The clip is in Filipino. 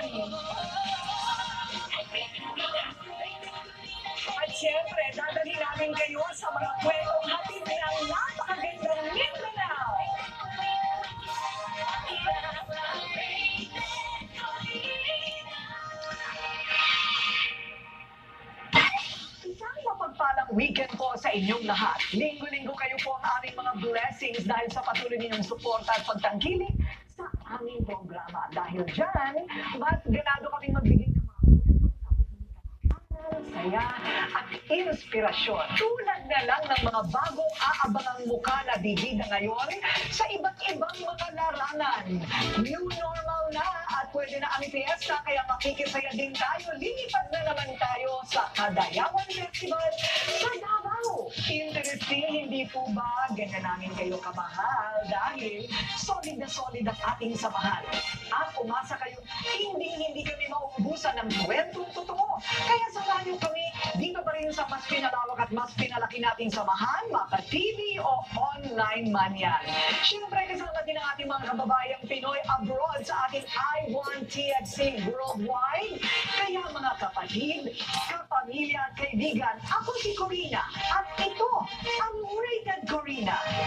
At syempre, dadalhin namin kayo sa mga kwentong hatid ng napakagandang Mindanao. Isang mapagpalang weekend po sa inyong lahat. Linggo-linggo kayo po ang aming mga blessings dahil sa patuloy ninyong suporta at pagtangkilik sa aming programa. Dahil dyan, mas ganado kaming magbigay ng mga saya at inspirasyon. Tulad na lang ng mga bagong aabangang mukha na bibida ngayon sa iba't ibang mga larangan. New normal na at pwede na ang fiesta kaya makikisaya din tayo. Lilipad na naman tayo sa Kadayawan Festival sa Davao. Interesting, hindi po ba ganyan namin kayo kamahal dahil solid na solid ang ating samahan. At umasa kayo, hindi kami mauubusan ng kwentong totoo. Kaya samahan kami dito pa rin sa mas pinalawak at mas pinalaki nating samahan, maka-TV o online man yan. Siyempre, kasama din ang ating mga kababayang Pinoy abroad sa ating I Want TFC Worldwide. Kaya mga kapatid, kapamilya at kaibigan, ako si Corina at ito ang Rated Corina.